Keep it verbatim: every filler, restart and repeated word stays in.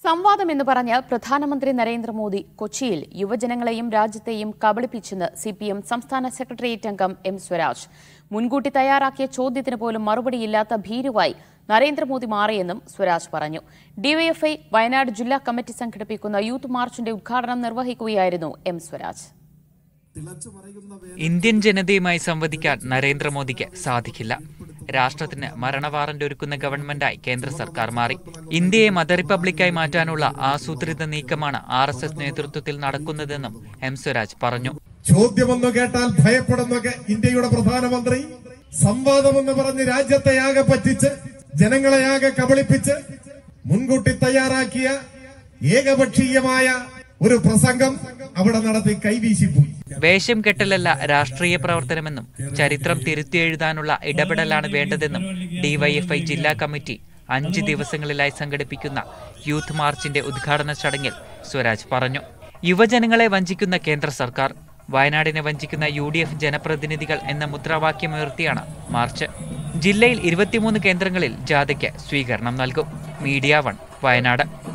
സംവാദം എന്ന് പറഞ്ഞ് പ്രധാനമന്ത്രി നരേന്ദ്രമോദി കൊച്ചിയിൽ യുവജനങ്ങളെയും രാജ്യത്തെയും കബളിപ്പിച്ചെന്ന് സി പി എം സംസ്ഥാന സെക്രട്ടേറിയറ്റ് അംഗം എം സ്വരാജ്. മുൻകൂട്ടി തയ്യാറാക്കിയ ചോദ്യത്തിന് പോലും മറുപടിയില്ലാത്ത ഭീരുവായി നരേന്ദ്രമോദി മാറിയെന്നും സ്വരാജ് പറഞ്ഞു. ഡിവൈഎഫ്ഐ വയനാട് ജില്ലാ കമ്മിറ്റി സംഘടിപ്പിക്കുന്ന യൂത്ത് മാർച്ചിന്റെ ഉദ്ഘാടനം നിർവഹിക്കുകയായിരുന്നു എം സ്വരാജ്. ഇന്ത്യൻ ജനതയുമായി സംവദിക്കാൻ നരേന്ദ്രമോദിക്ക് സാധിക്കില്ല. രാഷ്ട്രത്തിന് മരണവാറന്റ് ഒരുക്കുന്ന ഗവൺമെന്റായി കേന്ദ്ര സർക്കാർ മാറി. ഇന്ത്യയെ മത റിപ്പബ്ലിക്കായി മാറ്റാനുള്ള ആസൂത്രിത നീക്കമാണ് ആർ എസ് എസ് നേതൃത്വത്തിൽ നടക്കുന്നതെന്നും എം സ്വരാജ് പറഞ്ഞു. ചോദ്യമെന്ന് കേട്ടാൽ ഭയപ്പെടുന്ന ഇന്ത്യയുടെ പ്രധാനമന്ത്രി സംവാദമെന്ന് പറഞ്ഞ് രാജ്യത്തെയാകെ പറ്റിച്ച് ജനങ്ങളെയാകെ കബളിപ്പിച്ച് മുൻകൂട്ടി തയ്യാറാക്കിയ ഏകപക്ഷീയമായ ഒരു പ്രസംഗം അവിടെ നടത്തി കൈവീശിപ്പോയി. വേഷം കെട്ടലല്ല രാഷ്ട്രീയ പ്രവർത്തനമെന്നും ചരിത്രം തിരുത്തിയെഴുതാനുള്ള ഇടപെടലാണ് വേണ്ടതെന്നും ഡിവൈഎഫ്ഐ ജില്ലാ കമ്മിറ്റി അഞ്ച് ദിവസങ്ങളിലായി സംഘടിപ്പിക്കുന്ന യൂത്ത് മാർച്ചിന്റെ ഉദ്ഘാടന ചടങ്ങിൽ സ്വരാജ് പറഞ്ഞു. യുവജനങ്ങളെ വഞ്ചിക്കുന്ന കേന്ദ്ര സർക്കാർ, വയനാടിനെ വഞ്ചിക്കുന്ന യു ഡി എഫ് ജനപ്രതിനിധികൾ എന്ന മുദ്രാവാക്യമുയർത്തിയാണ് മാർച്ച്. ജില്ലയിൽ ഇരുപത്തിമൂന്ന് കേന്ദ്രങ്ങളിൽ ജാഥയ്ക്ക് സ്വീകരണം നൽകും. Media one, Wayanad.